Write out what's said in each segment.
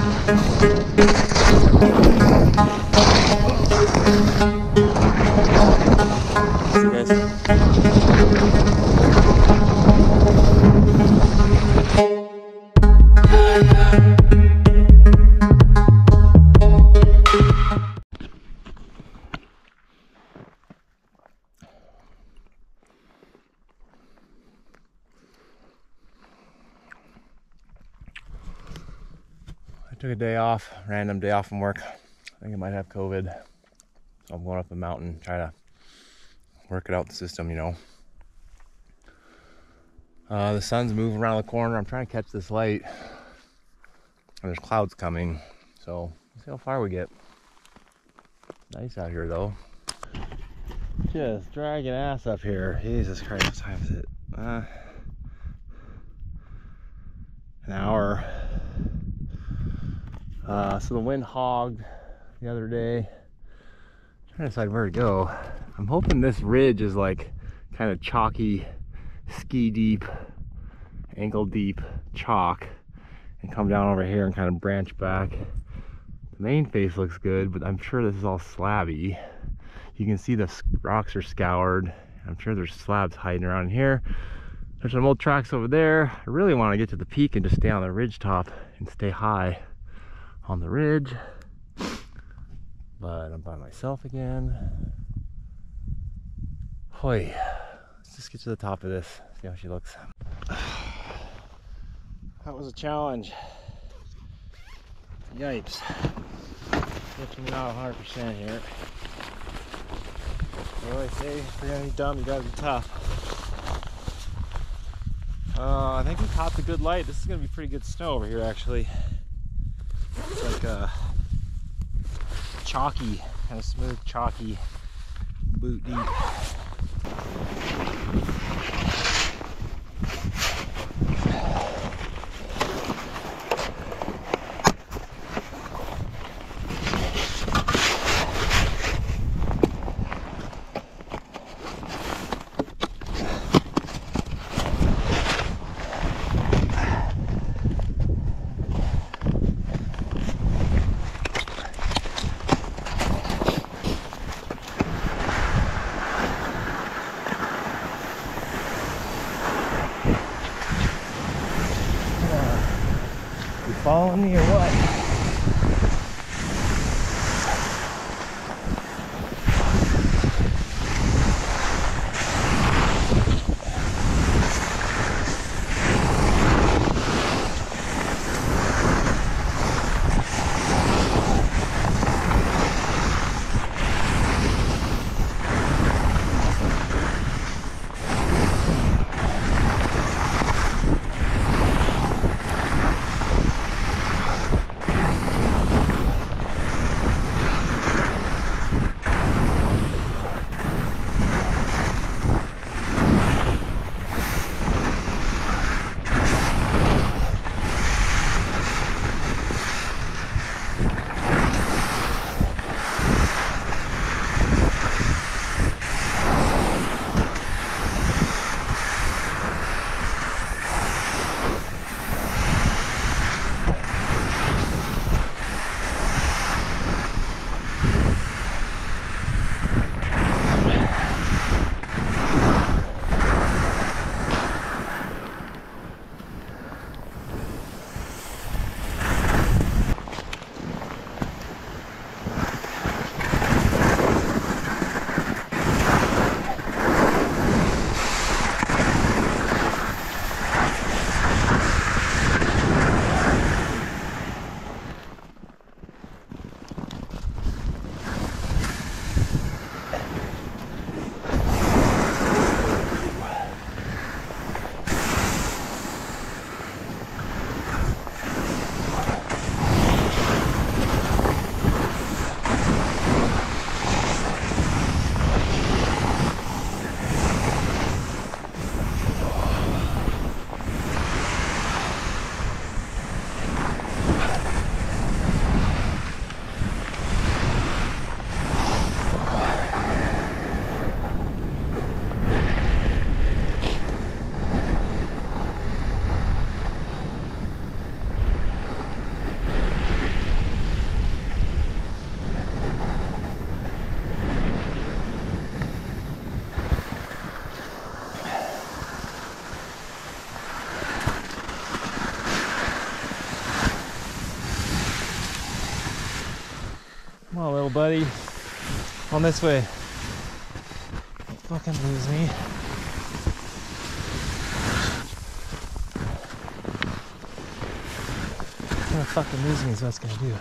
See you guys. I took a day off, random day off from work. I think I might have COVID. So I'm going up the mountain, try to work it out the system, you know. The sun's moving around the corner. I'm trying to catch this light. And there's clouds coming. So let's see how far we get. Nice out here though. Just dragging ass up here. Jesus Christ, what time is it? An hour. So the wind hogged the other day. I'm trying to decide where to go. I'm hoping this ridge is like kind of chalky, ski deep, ankle deep chalk, and come down over here and kind of branch back. The main face looks good, but I'm sure this is all slabby. You can see the rocks are scoured. I'm sure there's slabs hiding around here. There's some old tracks over there. I really want to get to the peak and just stay on the ridge top and stay high on the ridge. But I'm by myself again. Hoy. Let's just get to the top of this, see how she looks. That was a challenge. Yipes. Definitely not 100% here. What do I say? If you're gonna be dumb, you gotta be tough. I think we caught the good light. This is gonna be pretty good snow over here, actually. It's like a chalky, kind of smooth, chalky, boot deep. Following me or what? Come on, little buddy. On this way. Don't fucking lose me. It's gonna fucking lose me is what it's gonna do.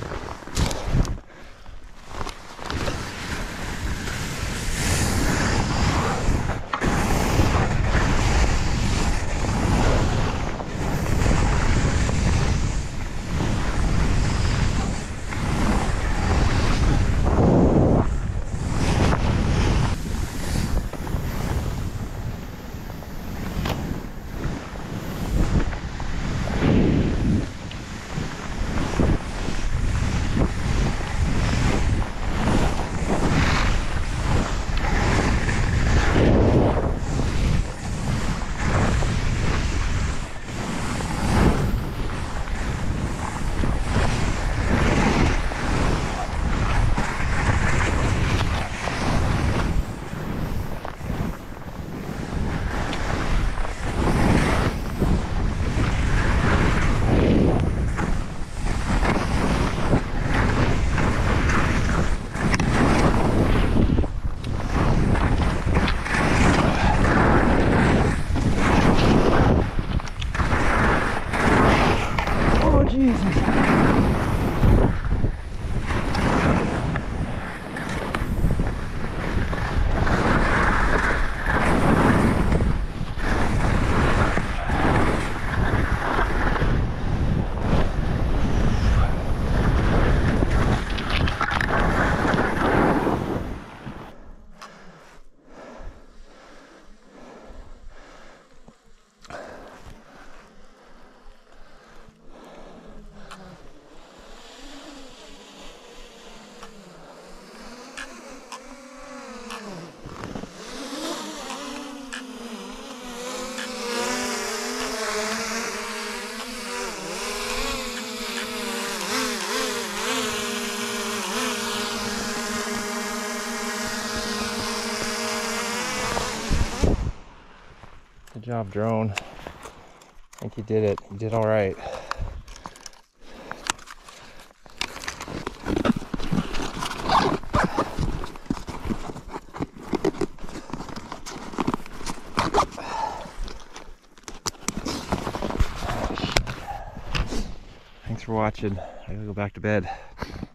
Good job, drone. I think you did it. You did all right. Thanks for watching. I gotta go back to bed.